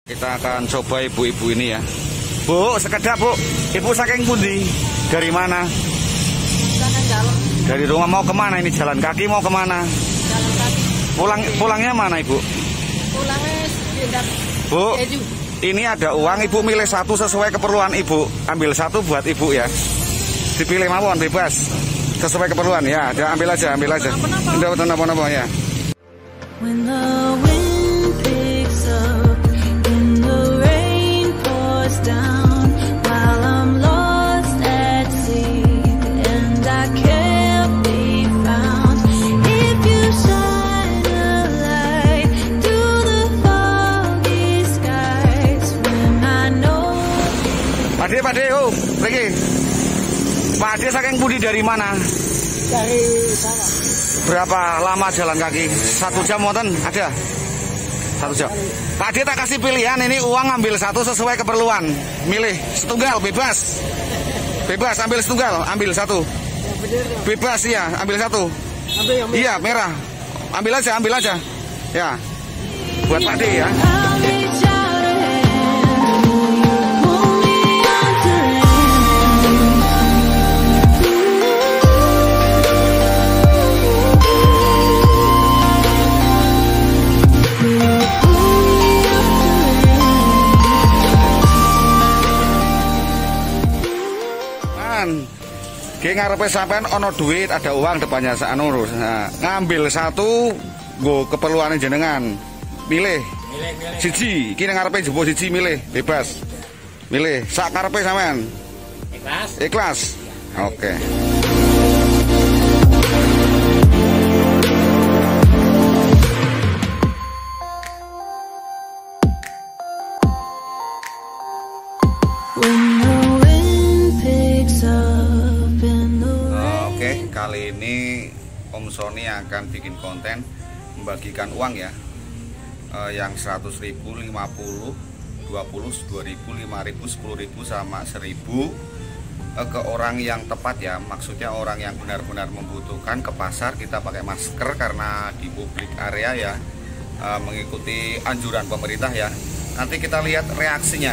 Kita akan coba ibu-ibu ini ya. Bu, sekedap Bu. Ibu saking pundi? Dari mana? Dari rumah mau kemana ini? Jalan kaki mau kemana? Jalan kaki. Pulangnya mana Ibu? Pulangnya pindah. Bu, ini ada uang. Ibu milih satu sesuai keperluan Ibu. Ambil satu buat Ibu ya. Dipilih mawon bebas. Sesuai keperluan ya. Dia ambil aja. Tidak apa-apa ya. When the wind picks up and the rain pours down while I'm lost at sea and I can't be found, if you shine a light through the foggy skies when I know. Pakde, oh, pergi. Pakde saking pundi dari mana? Dari sana. Berapa lama jalan kaki? 1 jam wonten ada? 1 jam. Pakde tak kasih pilihan, ini uang ambil satu sesuai keperluan. Milih setunggal bebas. Bebas ambil setunggal, ambil satu. Bebas ya, ambil satu. Iya, merah. Ambil aja. Ya. Buat Pakde ya. Ki ngarepe sampean ono duit, ada uang depannya saanurus. Nah, ngambil satu nggo keperluane jenengan. Milih. Siji, ki ngarepe jebo siji milih, bebas. Milih sak karepe sampean. Ikhlas. Oke. Kali ini Om Sony akan bikin konten membagikan uang ya, yang 100.000, 50, 20, 2.000, 5.000, 10.000 sama 1.000 ke orang yang tepat ya. Maksudnya orang yang benar-benar membutuhkan. Ke pasar kita pakai masker karena di publik area ya, mengikuti anjuran pemerintah ya. Nanti kita lihat reaksinya.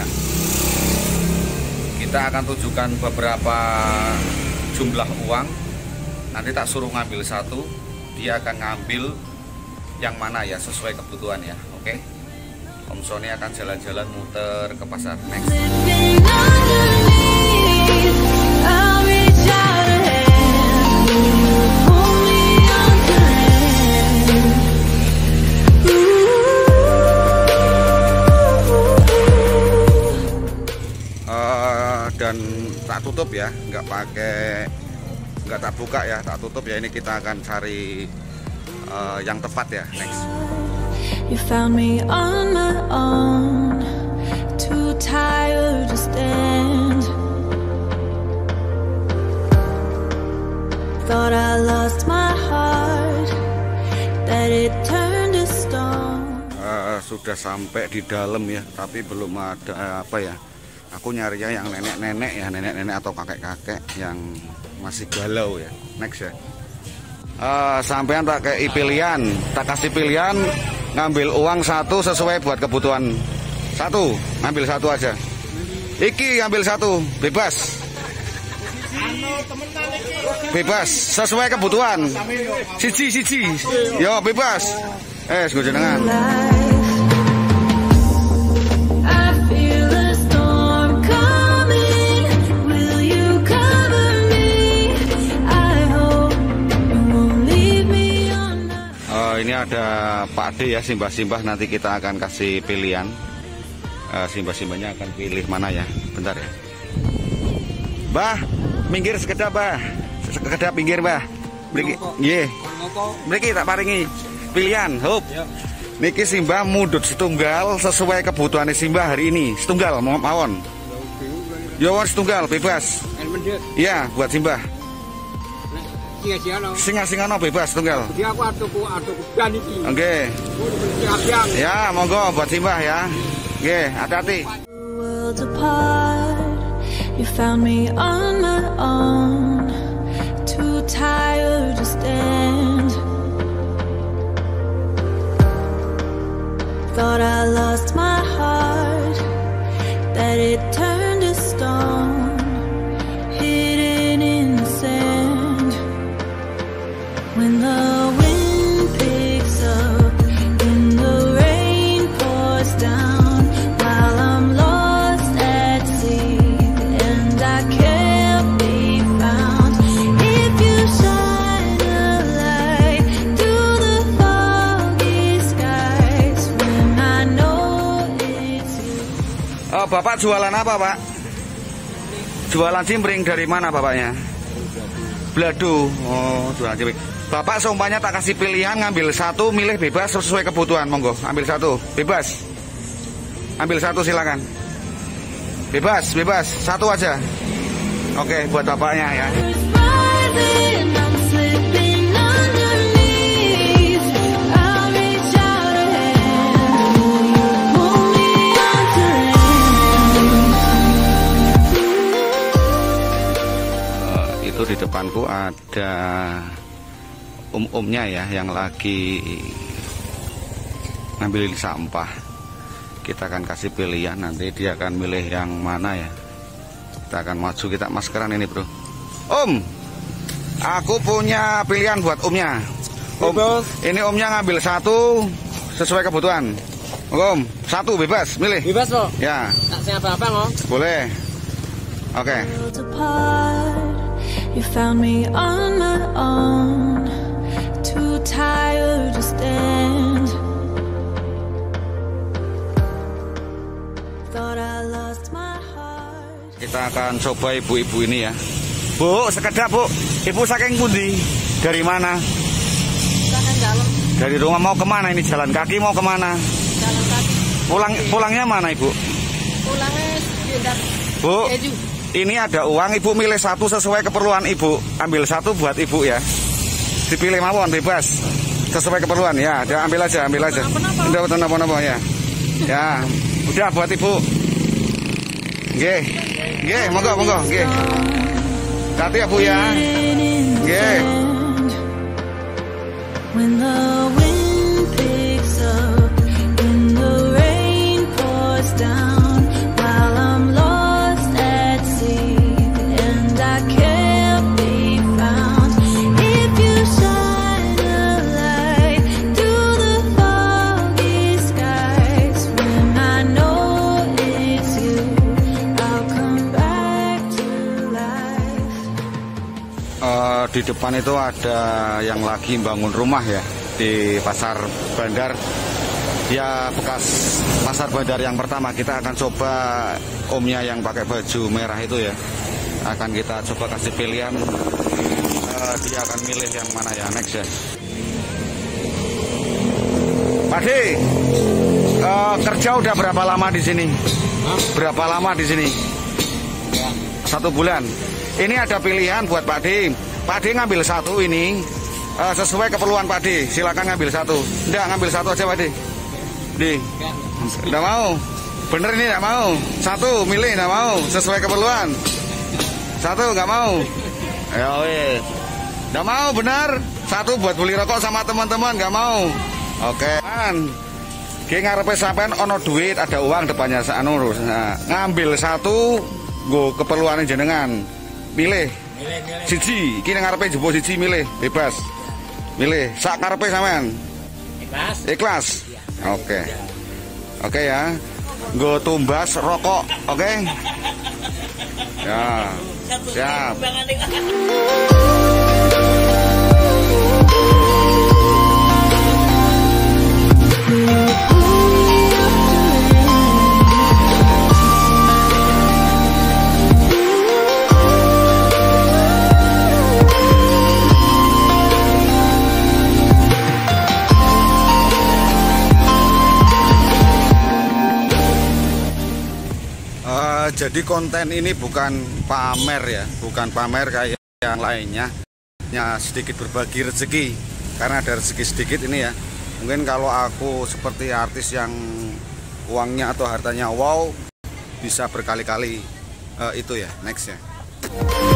Kita akan tunjukkan beberapa jumlah uang. Nanti tak suruh ngambil satu, dia akan ngambil yang mana ya sesuai kebutuhan ya. Oke. Om Sony akan jalan-jalan muter ke pasar. Next. Dan tak tutup ya, nggak tak buka ya, tak tutup ya. Ini kita akan cari yang tepat ya. Next. You found me on my own, too tired to stand. Thought I lost my heart, that it turned to stone. Sudah sampai di dalam ya, tapi belum ada apa ya. Aku nyarinya yang nenek-nenek ya, nenek-nenek atau kakek-kakek yang masih galau ya. Next ya. Sampean tak kayak pilihan, tak kasih pilihan, ngambil uang satu sesuai buat kebutuhan. Satu, ngambil satu aja. Iki ngambil satu, bebas. Bebas, sesuai kebutuhan. Siji. Yo bebas. Gue jenengan. Ini ada Pakde ya, simbah-simbah. Nanti kita akan kasih pilihan. Simbah-simbahnya akan pilih mana ya. Bentar ya. Bah, minggir sekedap bah. Sekedap minggir bah. Mriki, nggih. Mriki tak paringi pilihan. Hop. Niki simbah mudut setunggal sesuai kebutuhan simbah hari ini. Setunggal mawon. Ya won setunggal bebas. Iya, buat simbah. Singa-singano bebas tunggal. Oke. Ya, monggo buat simbah ya. Oke, hati-hati. You found me on my own, too tired to stand. Thought I lost my heart. it turned to stone, hidden in the sand. When the wind picks up and the rain pours down, while I'm lost at sea and I can't be found. If you shine a light through the foggy skies, when I know it's you. Oh, Bapak jualan apa, Pak? Jualan cimpring. Dari mana Bapaknya? Bladu. Oh, jualan cimpring. Bapak seumpamanya tak kasih pilihan, ngambil satu, milih bebas sesuai kebutuhan. Monggo, ambil satu, bebas. Ambil satu silakan. Bebas, bebas, satu aja. Oke, buat Bapaknya ya. Rising, I'm slipping underneath. I'll reach out a hand, pull me onto land. Itu di depanku ada umnya ya, yang lagi ngambilin sampah. Kita akan kasih pilihan, nanti dia akan milih yang mana ya. Kita akan maju, kita maskeran ini bro. Aku punya pilihan buat umnya. Ini umnya ngambil satu sesuai kebutuhan. Satu bebas, milih. Bebas kok. Ya. Tak siapa apa kok. Boleh. Oke. Worlds apart, you found me on my own, too tired to stand. Thought I lost my heart. Kita akan coba ibu-ibu ini ya. Bu, sekedap Bu. Ibu saking pundi? Dari mana? Saking dalam. Dari rumah mau kemana ini? Jalan kaki mau kemana? Jalan kaki. Pulangnya mana Ibu? Pulangnya pindah. Bu, Keju. ini ada uang. Ibu milih satu sesuai keperluan Ibu. Ambil satu buat Ibu ya. Dipilih mawon, bebas. Sesuai keperluan ya. Udah ambil aja, ambil aja. Udah betul napa-napa ya. Ya, udah buat Ibu. Nggih. Nggih, monggo, monggo, nggih. Hati ya Bu ya. Nggih. When the wind picks up and the rain pours down, while I'm lost at sea and I can't be found. If you shine a light through the foggy skies, when I know it's you, I'll come back to life. Di depan itu ada yang lagi bangun rumah ya, di pasar bandar. Ya, bekas pasar bandar yang pertama. Kita akan coba omnya yang pakai baju merah itu ya. Akan kita coba kasih pilihan. Dia akan milih yang mana ya, next ya. Pak D, kerja udah berapa lama di sini? Berapa lama di sini? 1 bulan. Ini ada pilihan buat Pak D. Pak D ngambil satu ini sesuai keperluan Pak D. Silakan ngambil satu. Enggak, ngambil satu aja Pak D. Enggak mau. Bener ini enggak mau. Satu milih enggak mau sesuai keperluan. Satu enggak mau. Ya weh. Enggak mau bener. Satu buat beli rokok sama teman-teman enggak mau. Oke. Ki ngarepe sampean ono duit, ada uang depannya anu. Nah, ngambil satu nggo keperluane jenengan. Pilih. Siji, kini ngarepe jebol siji milih, bebas. Milih, sak karepe sampean. Ikhlas. Ikhlas. Oke. Oke ya. Nggo tumbas rokok, oke? Ya. Siap. Jadi konten ini bukan pamer ya, bukan pamer kayak yang lainnya. Ya sedikit berbagi rezeki, karena ada rezeki sedikit ini ya. Mungkin kalau aku seperti artis yang uangnya atau hartanya wow, bisa berkali-kali itu ya, next ya.